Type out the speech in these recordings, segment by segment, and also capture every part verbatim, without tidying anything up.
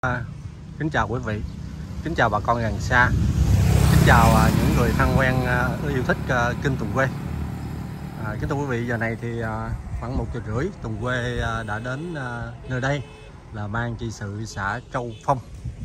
À, kính chào quý vị, kính chào bà con gần xa, kính chào uh, những người thân quen uh, yêu thích uh, kênh Tùng Quê. À, kính thưa quý vị, giờ này thì uh, khoảng một giờ rưỡi Tùng Quê uh, đã đến uh, nơi đây là ban trị sự xã Châu Phong.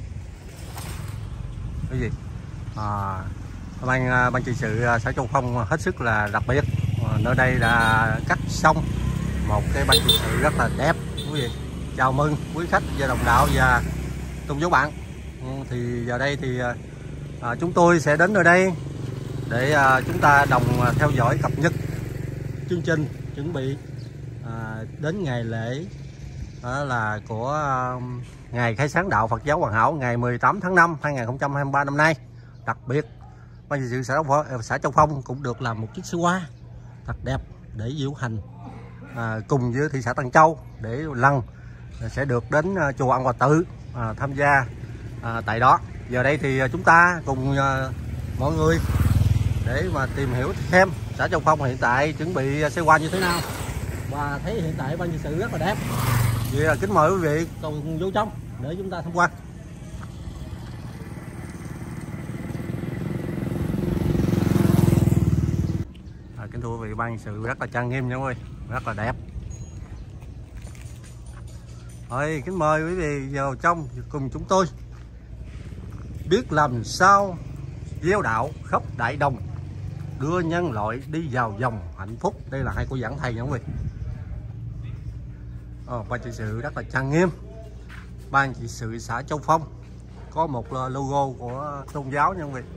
Cái gì? À, ban uh, ban trị sự uh, xã Châu Phong hết sức là đặc biệt. Uh, nơi đây là cắt xong một cái ban trị sự rất là đẹp quý vị. Chào mừng quý khách và đồng đạo và tôn giáo bạn. Thì giờ đây thì à, chúng tôi sẽ đến nơi đây để à, chúng ta đồng theo dõi cập nhật chương trình chuẩn bị à, đến ngày lễ à, là của à, ngày khai sáng đạo Phật giáo Hoàn Hảo ngày mười tám tháng năm hai nghìn không trăm hai mươi ba năm nay. Đặc biệt ban trị sự xã, xã Châu Phong cũng được làm một chiếc xe hoa thật đẹp để diễu hành à, cùng với thị xã Tân Châu để lần sẽ được đến chùa An Hòa Tự à, tham gia à, tại đó. Giờ đây thì chúng ta cùng à, mọi người để mà tìm hiểu thêm xã Châu Phong hiện tại chuẩn bị xe hoa như thế nào, và thấy hiện tại ban trị sự rất là đẹp. Vậy là kính mời quý vị cùng vô trong để chúng ta tham quan. À, kính thưa quý vị, ban trị sự rất là trang nghiêm nha quý vị, rất là đẹp. Rồi, kính mời quý vị vào trong cùng chúng tôi biết làm sao gieo đạo khắp đại đồng, đưa nhân loại đi vào dòng hạnh phúc. Đây là hai cô giảng thầy nha quý vị. Ờ, ban trị sự rất là trang nghiêm. Ban trị sự xã Châu Phong có một logo của tôn giáo nha quý vị.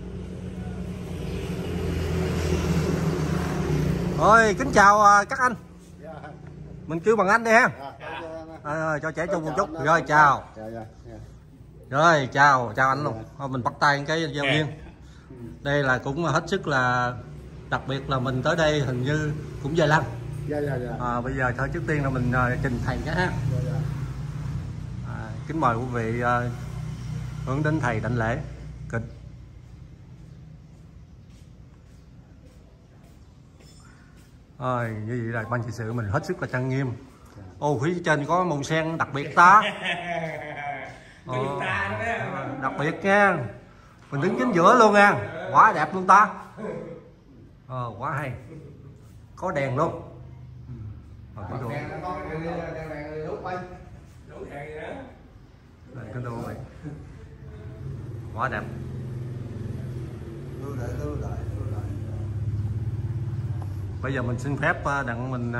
Rồi, kính chào các anh. Mình kêu bằng anh đi ha. À, cho trẻ chung một chút. Rồi chào. Rồi chào chào anh luôn. Thôi, mình bắt tay cái giao viên. Đây là cũng hết sức là đặc biệt, là mình tới đây hình như cũng vài lần. À, bây giờ thôi trước tiên là mình uh, trình thầy cái ha. À, kính mời quý vị uh, hướng đến thầy đảnh lễ kịch. Rồi như vậy là ban trị sự mình hết sức là trang nghiêm. Ô, phía trên có màu sen đặc biệt ta. Ồ, đặc biệt nha. Mình đứng chính giữa luôn nha. Quá đẹp luôn ta. Ờ, quá hay. Có đèn luôn. Ờ, cái đồ. Cái đồ này. Quá đẹp. Bây giờ mình xin phép đặng mình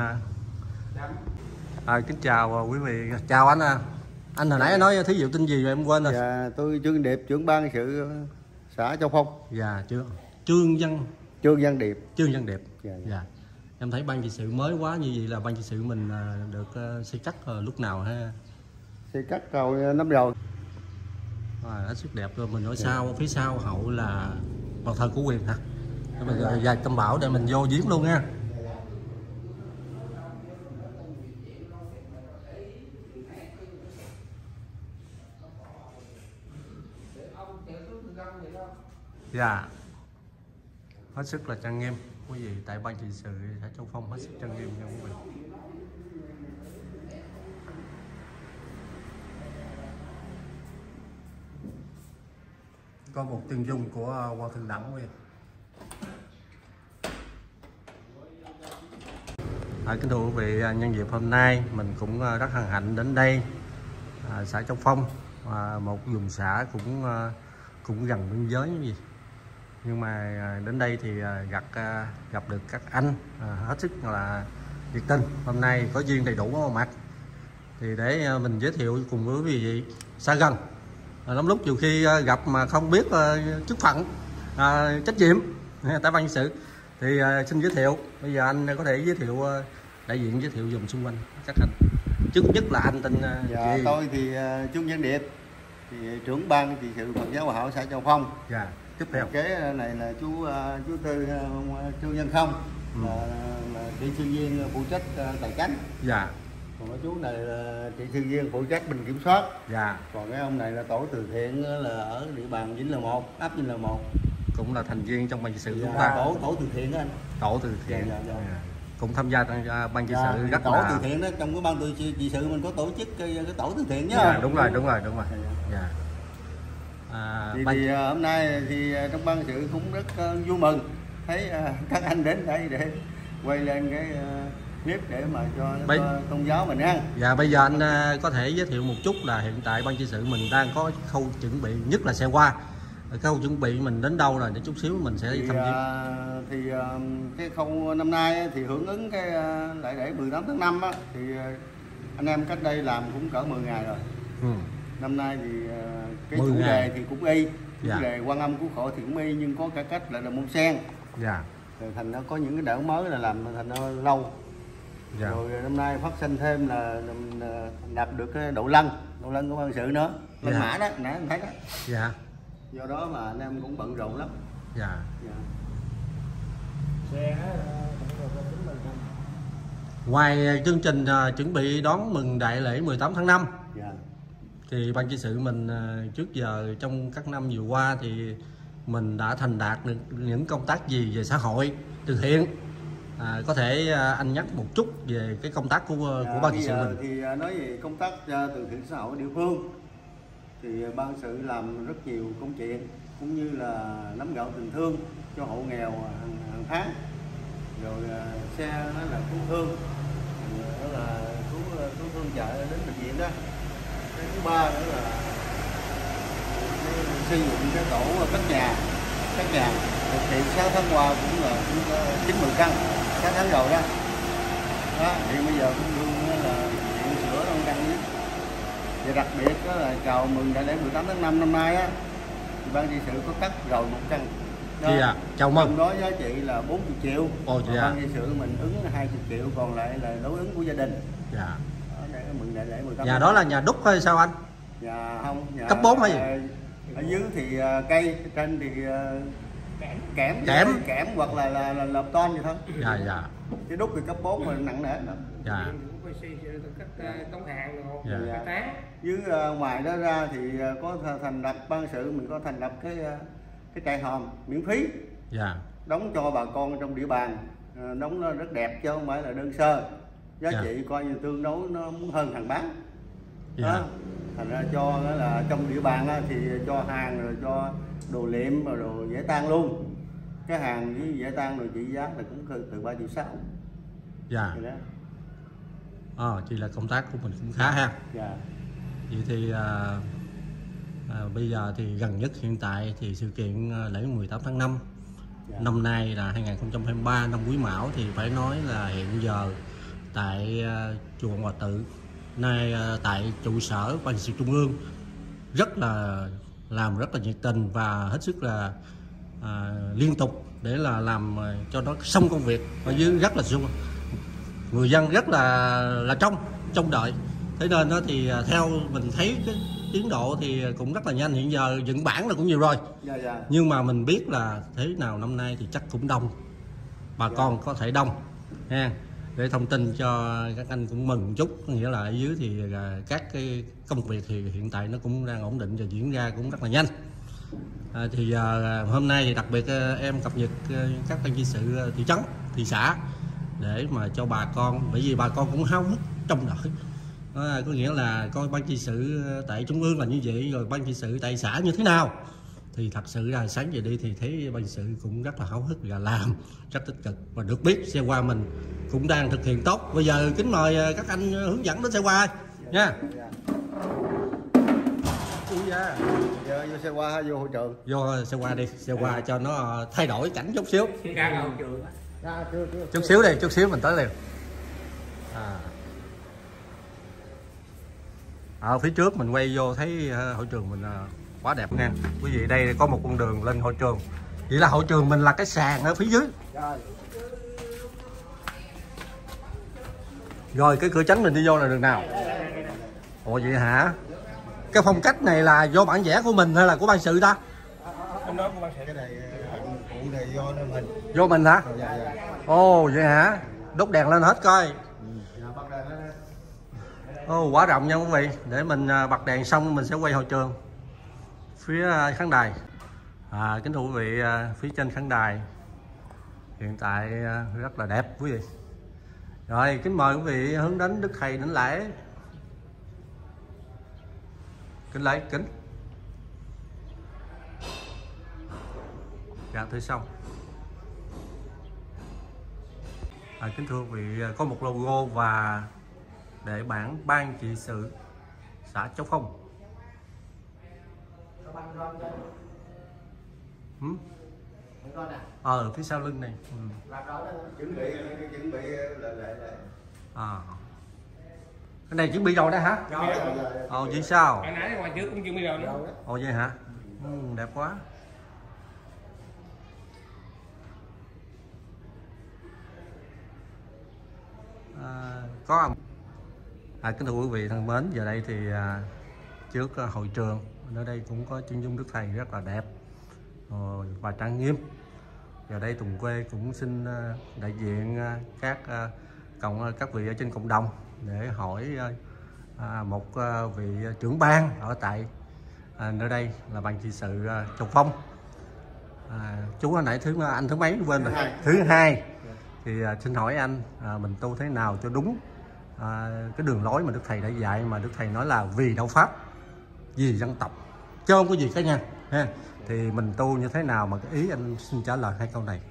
à, kính chào quý vị. Chào anh à. Anh hồi nãy nói thí dụ tin gì rồi em quên rồi. Dạ, tôi Trương Điệp, trưởng ban sự xã Châu Phong. Dạ, chưa. Trương Văn Trương Văn Điệp. Trương Văn Điệp. Dạ, dạ. Dạ. Em thấy ban trị sự mới quá như vậy là ban trị sự mình được xây cắt lúc nào ha? Xây cắt rồi năm rồi. À, hết sức đẹp rồi. Mình nói sau, dạ. Phía sau hậu là bàn thờ của Quyền hả? Mình dạ. Dài Tâm Bảo để mình vô giếng luôn nha. Dạ, hết sức là trang nghiêm quý vị. Tại ban trị sự xã Châu Phong hết sức trang nghiêm nha quý vị. Có một chân dung của Quan Thượng Đẳng quý vị. À, kính thưa quý vị, nhân dịp hôm nay mình cũng rất hân hạnh đến đây à, xã Châu Phong, à, một vùng xã cũng cũng gần biên giới như gì, nhưng mà đến đây thì gặp gặp được các anh hết sức là nhiệt tình. Hôm nay có duyên đầy đủ có mặt thì để mình giới thiệu cùng với quý vị xa gần. Lắm lúc nhiều khi gặp mà không biết chức phận à, trách nhiệm tại ban trị sự thì xin giới thiệu. Bây giờ anh có thể giới thiệu, đại diện giới thiệu vùng xung quanh các anh. Trước nhất là anh tên dạ, gì? Tôi thì uh, Trương Văn Điệp, thì trưởng ban trị sự Phật giáo Hòa Hảo xã Châu Phong. Dạ. Tiếp theo kế này là chú uh, chú tư uh, Trương Văn Không, ừ. là, là kỹ sư viên phụ trách uh, tài chánh. Dạ. Còn cái chú này là kỹ sư viên phụ trách bình kiểm soát. Dạ. Còn cái ông này là tổ từ thiện là ở địa bàn Vĩnh Lào một, ấp Vĩnh Lào một, cũng là thành viên trong ban trị sự dạ, chúng ta. Tổ tổ từ thiện đó anh. Tổ từ thiện. Dạ, dạ, dạ. cũng tham gia ban trị dạ, sự rất tổ là từ thiện đó, trong cái ban tự trị sự mình có tổ chức cái, cái tổ từ thiện nhá. Dạ, đúng rồi đúng rồi đúng rồi. Dạ. À, thì, ban... thì hôm nay thì trong ban sự cũng rất uh, vui mừng thấy uh, các anh đến đây để quay lên cái uh, clip để mà cho Bây... tôn giáo mình ăn. Dạ, bây giờ anh uh, có thể giới thiệu một chút là hiện tại ban trị sự mình đang có khâu chuẩn bị, nhất là xe hoa, khâu chuẩn bị mình đến đâu rồi để chút xíu mình sẽ thì, thăm viếng. Uh, thì uh, cái khâu năm nay thì hưởng ứng cái uh, đại lễ mười tám tháng năm á, thì uh, anh em cách đây làm cũng cỡ mười ngày rồi. Ừ. Năm nay thì uh, cái chủ ngày. đề thì cũng y, chủ dạ. đề Quan Âm Cứu Khổ thì cũng y, nhưng có cả cách là môn sen. Dạ. Rồi thành nó có những cái đỡ mới là làm thành nó lâu. Dạ. Rồi năm nay phát sinh thêm là đạt được cái độ lân, độ lân của ban sự nữa, lân dạ. mã đó, nãy anh thấy đó. Dạ. Do đó mà anh em cũng bận rộn lắm. Dạ. Dạ. Xe ngoài chương trình uh, chuẩn bị đón mừng đại lễ mười tám tháng năm, dạ. thì ban trị sự mình uh, trước giờ trong các năm vừa qua thì mình đã thành đạt được những công tác gì về xã hội từ thiện, à, có thể uh, anh nhắc một chút về cái công tác của dạ, của ban trị sự mình. Thì uh, nói về công tác uh, từ thiện xã hội địa phương thì uh, ban sự làm rất nhiều công chuyện, cũng như là nắm gạo tình thương cho hộ nghèo hàng, hàng tháng, rồi uh, xe nó là cứu thương, đó là cứu cứu thương chợ đến bệnh viện đó. Cái thứ ba nữa là xây dựng cái tổ cất nhà, cất nhà thực hiện sáu tháng qua cũng là cũng chín mươi căn, sáu tháng rồi đó. Đó thì bây giờ cũng thương là điện sửa đông căn nhất. Và đặc biệt đó là chào mừng đại lễ mười tám tháng năm năm nay á, thì ban trị sự có cắt rồi một căn. Gì à? Chào mừng. Trong đó giá trị là bốn mươi triệu. Ồ, dạ. Ban trị sự mình ứng hai mươi triệu, còn lại là đối ứng của gia đình. Dạ. Đó, để mừng đại lễ mười tám. Nhà đó là nhà đúc hay sao anh? Nhà không, nhà cấp bốn hay gì? Ở dưới thì cây, trên thì kẽm, kẽm, kẽm, kẽm hoặc là là, là lợp ton vậy thôi. Dạ dạ. Cái đúc thì cấp bốn mà nặng nề lắm. Dạ. Các tống hàng rồi, dạ. Dạ. Tán. Dưới uh, ngoài đó ra thì uh, có thành lập ban sự mình có thành lập cái uh, cái trại hòm miễn phí. Dạ. Đóng cho bà con trong địa bàn, uh, đóng nó rất đẹp chứ không phải là đơn sơ. Giá dạ. trị coi như tương đối nó muốn hơn hàng bán. Dạ. Đó. Thành ra cho là trong địa bàn á, thì cho hàng rồi cho đồ liệm rồi đồ dễ tan luôn. Cái hàng với dễ tan rồi trị giá là cũng từ ba triệu sáu. Dạ. À, chỉ là công tác của mình cũng khá ha. Dạ. Vậy thì à, à, bây giờ thì gần nhất hiện tại thì sự kiện lễ mười tám tháng năm, dạ. năm nay là hai nghìn không trăm hai mươi ba, năm Quý Mão, thì phải nói là hiện giờ tại uh, chùa Hòa Tự, nay uh, tại trụ sở ban trị sự trung ương rất là làm rất là nhiệt tình và hết sức là uh, liên tục để là làm uh, cho nó xong công việc ở dưới, rất là sung, người dân rất là là trông trông đợi. Thế nên đó thì theo mình thấy cái tiến độ thì cũng rất là nhanh. Hiện giờ dựng bản là cũng nhiều rồi, dạ, dạ. Nhưng mà mình biết là thế nào năm nay thì chắc cũng đông, bà dạ. con có thể đông ha. Để thông tin cho các anh cũng mừng một chút, nghĩa là ở dưới thì các cái công việc thì hiện tại nó cũng đang ổn định và diễn ra cũng rất là nhanh. À, thì à, hôm nay thì đặc biệt em cập nhật các ban trị sự thị trấn, thị xã để mà cho bà con, bởi vì bà con cũng háo hức trong đợi. À, có nghĩa là coi ban trị sự tại trung ương là như vậy, rồi ban trị sự tại xã như thế nào, thì thật sự là sáng về đi thì thấy ban trị sự cũng rất là háo hức và làm rất tích cực, và được biết xe hoa mình cũng đang thực hiện tốt. Bây giờ kính mời các anh hướng dẫn đến xe hoa nha. Dạ. Giờ vô xe hoa, vô hội trường. Vô xe hoa đi, xe hoa cho nó thay đổi cảnh chút xíu. À, chưa, chưa, chút xíu đi, chút xíu mình tới liền. À. Ở phía trước mình quay vô thấy hội trường mình quá đẹp nha quý vị. Đây có một con đường lên hội trường, vậy là hội trường mình là cái sàn ở phía dưới. Rồi cái cửa chính mình đi vô là đường nào? Ồ vậy hả? Cái phong cách này là do bản vẽ của mình hay là của ban sự ta? Cái đó của ban sự. Cái này cụ này do mình. Do mình hả? Dạ, dạ. Ồ vậy hả? Đốt đèn lên hết coi. Ồ quá rộng nha quý vị. Để mình bật đèn xong mình sẽ quay hội trường phía khán đài. À, kính thưa quý vị, phía trên khán đài hiện tại rất là đẹp quý vị. Rồi kính mời quý vị hướng đến Đức Thầy đảnh lễ. Kính lễ kính. Dạ thưa xong. À, kính thưa quý vị, có một logo và để bản ban trị sự xã Châu Phong. Ừ? Ờ phía sau lưng này. Ừ. Chuẩn bị chuẩn bị lại lại lại. À. Cái này chuẩn bị rồi đó hả? Ồ vậy sao? Hồi nãy ngoài trước cũng chuẩn bị rồi nữa. Ồ vậy hả? Ừ, đẹp quá. À, có à, kính thưa quý vị thân mến, giờ đây thì à, trước à, hội trường ở đây cũng có chân dung Đức Thầy rất là đẹp rồi, và trang nghiêm. Giờ đây Tùng Quê cũng xin à, đại diện à, các à, cộng các vị ở trên cộng đồng để hỏi à, một à, vị trưởng ban ở tại à, nơi đây là ban trị sự à, Châu Phong. À, chú hồi nãy thứ anh thứ mấy quên rồi, thứ hai. Thì à, xin hỏi anh à, mình tu thế nào cho đúng à, cái đường lối mà Đức Thầy đã dạy, mà Đức Thầy nói là vì đạo Pháp, vì dân tộc, chứ không có gì cá nhân ha. Thì mình tu như thế nào, mà cái ý anh xin trả lời hai câu này.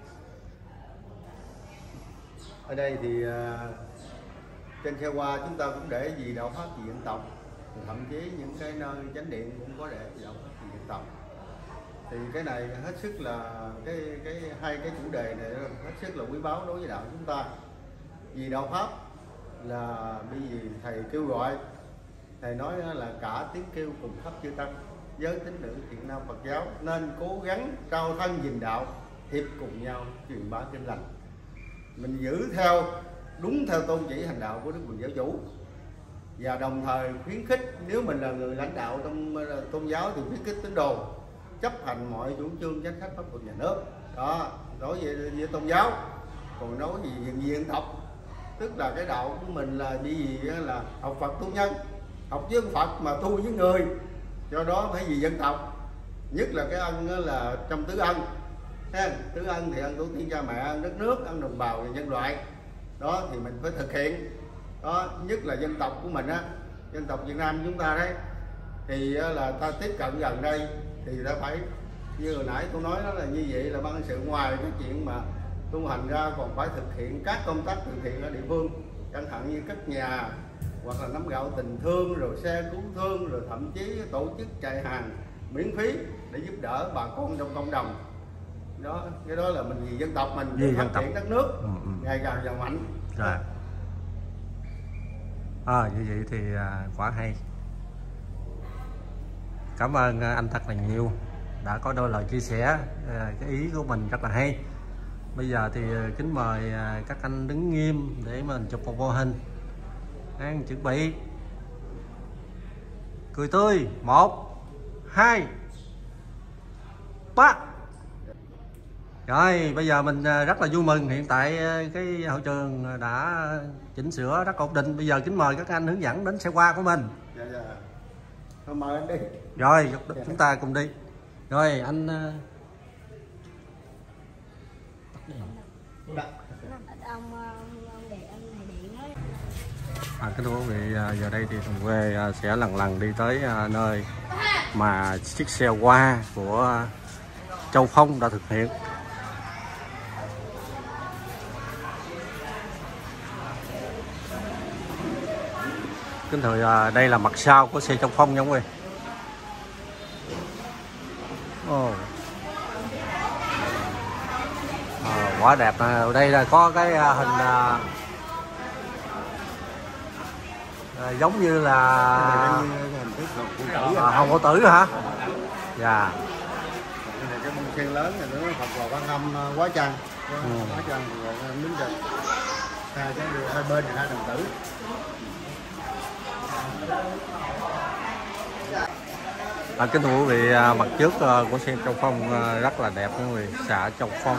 Ở đây thì uh, trên xe hoa chúng ta cũng để vì đạo Pháp vì dân tộc, thậm chí những cái nơi chánh điện cũng có để vì đạo Pháp vì dân tộc. Thì cái này hết sức là cái cái hai cái chủ đề này hết sức là quý báu đối với đạo chúng ta. Vì đạo Pháp là bởi vì thầy kêu gọi, thầy nói là cả tiếng kêu cùng khắp chư tăng, giới tín nữ thiện nam Phật giáo nên cố gắng trao thân gìn đạo, hiệp cùng nhau truyền bá kinh lành. Mình giữ theo đúng theo tôn chỉ hành đạo của Đức Phật giáo chủ, và đồng thời khuyến khích nếu mình là người lãnh đạo trong tôn giáo thì khuyến khích tín đồ chấp hành mọi chủ trương chính sách pháp luật nhà nước đó đối với, với tôn giáo. Còn nói gì về dân tộc, tức là cái đạo của mình là gì là học Phật tu nhân, học với Phật mà tu với người, do đó phải vì dân tộc. Nhất là cái ân là trong tứ ân ha. Tứ ân thì ân tổ tiên cha mẹ, ân đất nước, ân đồng bào và nhân loại đó thì mình phải thực hiện đó. Nhất là dân tộc của mình á, dân tộc Việt Nam chúng ta đấy, thì là ta tiếp cận gần đây thì ta phải như hồi nãy tôi nói đó, là như vậy là ban sự ngoài cái chuyện mà tu hành ra còn phải thực hiện các công tác từ thiện ở địa phương, chẳng hạn như cất nhà hoặc là nắm gạo tình thương, rồi xe cứu thương, rồi thậm chí tổ chức chạy hàng miễn phí để giúp đỡ bà con trong cộng đồng đó. Cái đó là mình vì dân tộc mình để phát triển đất nước ừ, ừ. ngày càng giàu mạnh rồi. À, như vậy thì quá hay. Cảm ơn anh thật là nhiều đã có đôi lời chia sẻ, cái ý của mình rất là hay. Bây giờ thì kính mời các anh đứng nghiêm để mình chụp một vô hình. Đang chuẩn bị cười tươi, một hai ba. Rồi bây giờ mình rất là vui mừng, hiện tại cái hội trường đã chỉnh sửa rất ổn định. Bây giờ kính mời các anh hướng dẫn đến xe hoa của mình. Dạ dạ. Thôi mời anh đi. Rồi chúng ta cùng đi. Rồi anh à, kính thưa quý vị, giờ đây thì Tùng Quê sẽ lần lần đi tới nơi mà chiếc xe hoa của Châu Phong đã thực hiện. Kính thưa, đây là mặt sau của xe Châu Phong nha quý vị. Oh. À, quá đẹp. Ở đây là có cái hình à, à, giống như là à, hồng cổ tử hả? Dạ. Đây là cái bông sen lớn này nữa, Phật vào Quan Âm quá trang, ừ. quá trang thì em đứng trên hai cái hai bên là hai đồng tử. À, kính thưa quý vị, mặt trước của xe Châu Phong rất là đẹp quý vị, xã Châu Phong.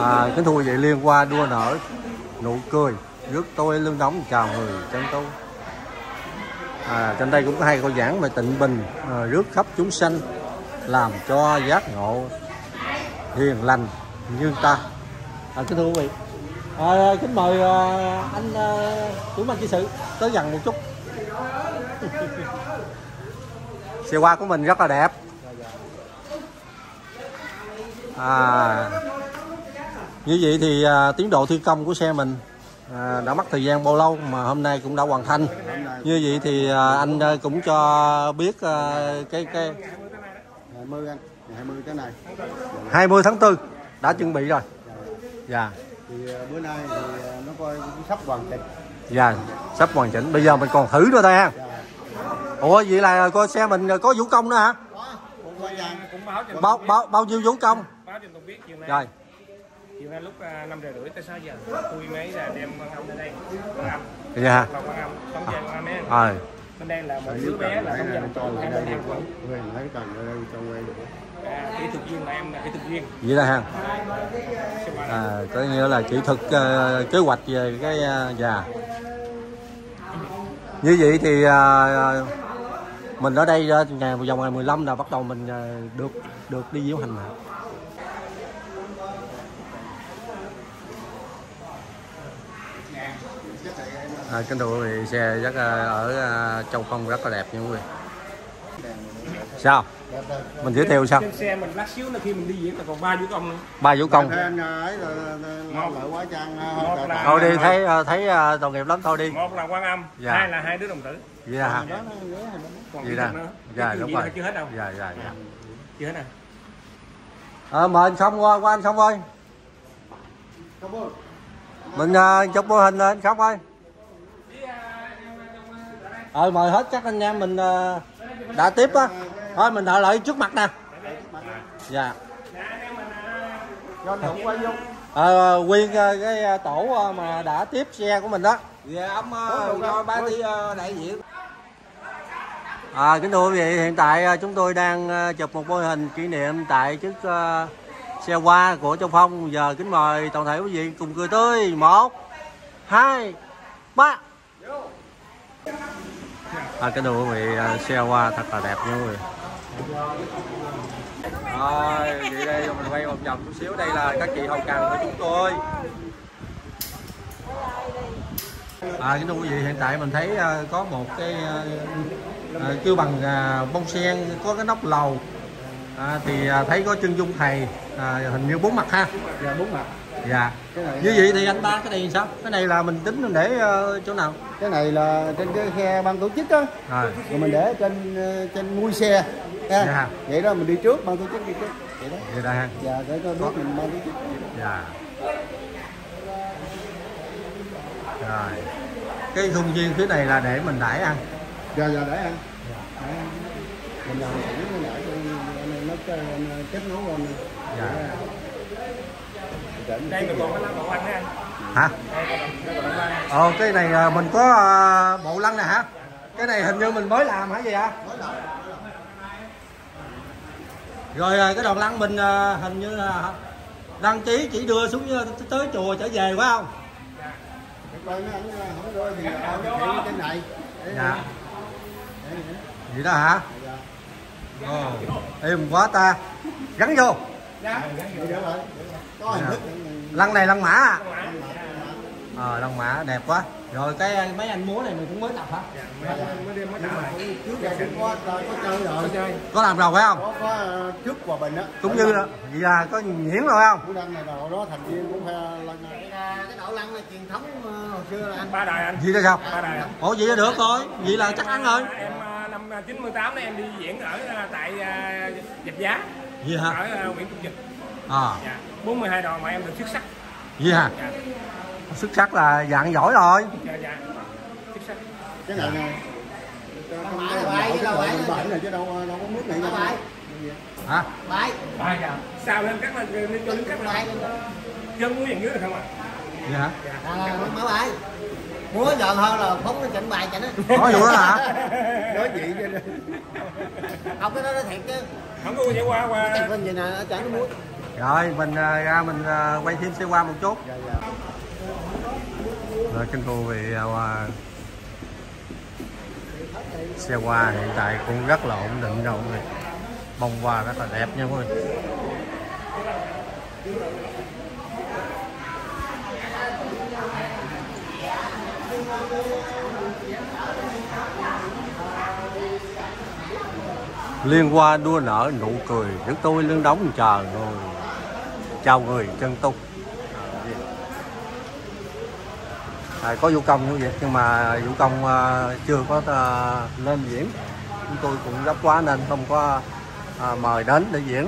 À, kính thưa quý vị, liên qua đua nở nụ cười rước tôi lưng nóng chào người chân tu. À, trên đây cũng có hai câu giảng về tịnh bình, à, rước khắp chúng sanh làm cho giác ngộ hiền lành như ta. À, kính thưa quý vị, à, kính mời à, anh à, chủ ban trị sự tới gần một chút. Xe hoa của mình rất là đẹp. À, như vậy thì à, tiến độ thi công của xe mình à, đã mất thời gian bao lâu mà hôm nay cũng đã hoàn thành. Như vậy thì à, anh à, cũng cho biết à, cái cái hai mươi anh, hai mươi cái này. hai mươi tháng tư đã chuẩn bị rồi. Dạ. Thì bữa nay thì nó coi cũng sắp hoàn chỉnh. Dạ, sắp hoàn chỉnh. Bây giờ mình còn thử nữa thôi ha. Ủa vậy là coi xe mình có vũ công nữa hả? Cũng báo cho Bao bao bao nhiêu vũ công? báo cho tôi biết chiều nay. Rồi. Chiều nay lúc năm giờ rưỡi tới sáu giờ tôi mới là đem con ông lên đây. Con âm. Dạ. Con âm, không chơi con âm ấy. Rồi. Bên đây là một đứa bé là không dành cho hai bên hàng quận. Lấy cần ở đây cho quay được. À, kỹ thuật viên là em là kỹ thuật viên. Vậy đó ha. À, có nghĩa là kỹ thuật uh, kế hoạch về cái uh, dạ. Như vậy thì uh, mình ở đây uh, ngày vào ngày mười lăm là bắt đầu mình uh, được được đi diễu hành mà. À, kính thưa quý vị, xe rất uh, ở uh, Châu Phong rất là đẹp nha quý vị. Sao? Mình giới thiệu sao? Trên xe mình lát xíu nữa khi mình đi diễn là còn ba vũ công nữa. Ba vũ công. Thôi đi, thấy thấy tội nghiệp lắm, thôi đi. Một là Quan Âm, dạ. Hai là hai đứa đồng tử. Vậy là hả? Vậy là. Dạ đúng rồi. Chưa hết đâu. Dạ dạ dạ. Chưa hết à? Ờ, mời anh Không qua, qua anh Không ơi. Mình uh, chụp mô hình lên anh Không ơi. Ờ, mời hết các anh em mình uh, đã tiếp á. Thôi mình đợi lại trước mặt nè. Dạ. Ờ, nguyên cái tổ mà đã tiếp xe của mình đó. Dạ ông cho ba đi đại diện. À, kính thưa quý vị, hiện tại chúng tôi đang chụp một mô hình kỷ niệm tại chiếc uh, xe hoa của Châu Phong. Giờ kính mời toàn thể quý vị cùng cười tươi. Một, hai, ba. À, kính thưa quý vị, xe hoa thật là đẹp nha quý vị. Rồi, vậy đây mình quay một vòng chút xíu. Đây là các chị hậu cần của chúng tôi. À, kính thưa quý vị, hiện tại mình thấy uh, có một cái uh, uh, kêu bằng uh, bông sen, có cái nóc lầu. À, thì uh, thấy có chân dung thầy, uh, hình như bốn mặt ha. Dạ bốn mặt. Dạ. Như vậy thì anh ba cái này sao? Cái này là mình tính mình để uh, chỗ nào? Cái này là trên cái khe ban tổ chức á. Rồi. Rồi mình để trên trên mui xe. Ha. Dạ. Vậy đó mình đi trước, ban tổ chức đi trước. Vậy đó. Vậy đó ha. Dạ, để cho biết mình ban tổ chức. Dạ. Rồi. Cái khung viên phía này là để mình đãi ăn. Dạ dạ để ăn. Dạ. Để ăn. Mình làm sẵn để nó kết nối lên. Dạ. Đây mình còn cái lá bộ ăn đấy anh. Hả? Ờ, cái này mình có uh, bộ lăng nè hả? Cái này hình như mình mới làm hả gì ạ? Rồi cái đoàn lăng mình uh, hình như là đăng ký chỉ đưa xuống tới chùa trở về phải không? Coi nó không rơi thì trên này. Dạ. Vậy đó hả? Ồ, êm quá ta. Gắn vô. Dạ. Có hình thức. Lăng này lăng mã à? Ờ, lăng mã đẹp quá. Rồi cái mấy anh múa này mình cũng mới tập hả? Có làm rồi phải không? Có, có trước Hòa Bình á. Cũng như là vậy là có nhuyễn rồi không? Củ Đăng này là đó thành viên cũng phải lăng. Cái đậu lăng là truyền thống hồi xưa là anh. Ba đời anh. Gì đó sao? Ba đời. Ủa vậy là được rồi. Vậy là chắc ăn rồi. Em năm chín mươi tám đó em đi diễn ở tại Dạch Giá. Gì hả? Ở Nguyễn Trung Trực. À. Dạ. bốn mươi hai đoàn mà em được xuất sắc. Gì hả? Dạ. Xuất sắc là dạng giỏi rồi. Dạ dạ. Xuất sắc. Cái này nè. Bệnh này chứ đâu đâu có nước này đâu. Hả? Bài. Bài dạ. Sao lên cắt lên lên cho lên cắt lại. Chân muốn dạng dưới được không ạ? Gì hả? À, mở bài. Múa giòn hơn là phóng lên trận bài cho nó. Nói vụ đó hả? Nói chuyện cho Không, cái đó nó thiệt chứ. Không có vậy qua qua. Bên gì nè ở trận nó múa. Rồi mình ra mình quay thêm xe qua một chút. Dạ, dạ. Rồi kính thưa quý vị, xe hoa hiện tại cũng rất là ổn định rồi quý vị. Bông hoa rất là đẹp nha quý vị. Liên hoa đua nở nụ cười nước tôi lưng đóng chờ rồi. Chào người chân tung. À, có vũ công như vậy nhưng mà vũ công uh, chưa có uh, lên diễn, chúng tôi cũng gấp quá nên không có uh, mời đến để diễn.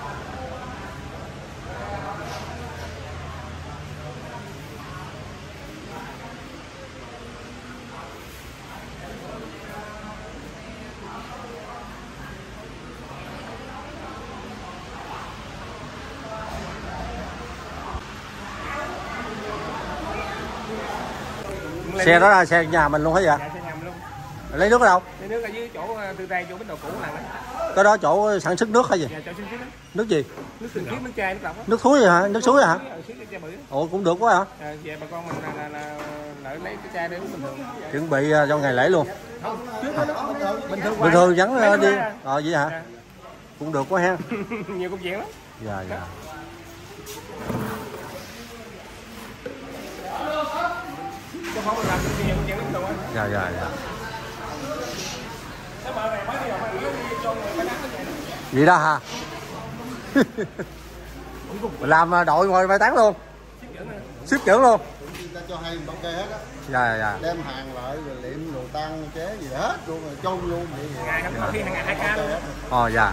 Xe đó là xe nhà mình luôn hả vậy? Dạ, xe nhà mình luôn. Lấy nước ở đâu? Lấy nước ở dưới chỗ Tư Tây, chỗ bến đậu cũ là đó. Cái đó chỗ sản xuất nước hay gì? Dạ, chỗ sản xuất đó. Nước gì? Nước tinh khiết, nước chai, nước lọc á. Nước suối hả? Nước suối hả? Bự. Ồ cũng được quá hả? À, về bà con mình là, là, là, là lấy cái chai để uống bình thường. Chuẩn bị cho ngày lễ luôn. Không, trước đó đó, bình thường. Bình thường, bình thường vẫn đi. Ờ vậy hả? Dạ. Cũng được quá ha. Nhiều công chuyện lắm. Dạ dạ. Có không làm được nhiều công chuyện lắm rồi. Dạ dạ dạ. Vậy đó hả? Làm đội ngồi mai tán luôn. Ship trưởng luôn. Người ta cho hay bao kê hết á. Dạ dạ. Đem hàng lại rồi liệm đồ tăng chế gì hết luôn rồi chôn luôn vậy. Ngày có khi ngày hai ca luôn. Ồ dạ.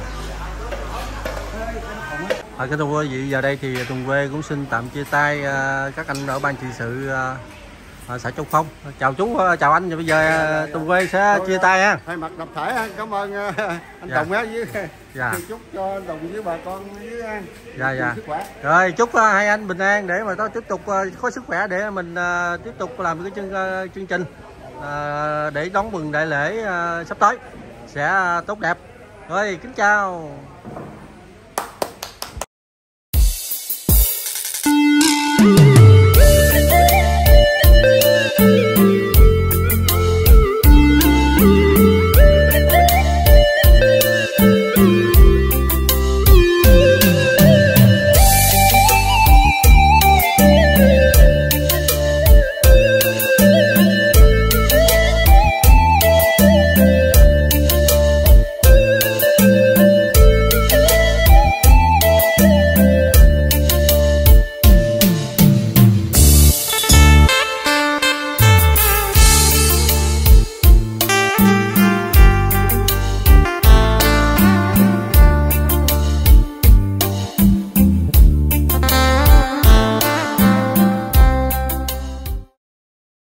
À, kính thưa quý vị, giờ đây thì Tùng Quê cũng xin tạm chia tay uh, các anh ở ban trị sự uh, xã Châu Phong. Chào chú, uh, chào anh. Và bây giờ uh, Tùng Quê sẽ chia tay ha. Thay mặt tập thể cảm ơn uh, anh dạ. Đồng á với dạ. chúc cho Đồng với bà con với An dạ dạ. sức khỏe. Rồi chúc uh, hai anh bình an để mà tôi tiếp tục uh, có sức khỏe để mình uh, tiếp tục làm cái chương uh, chương trình uh, để đón mừng đại lễ uh, sắp tới sẽ uh, tốt đẹp. Rồi kính chào.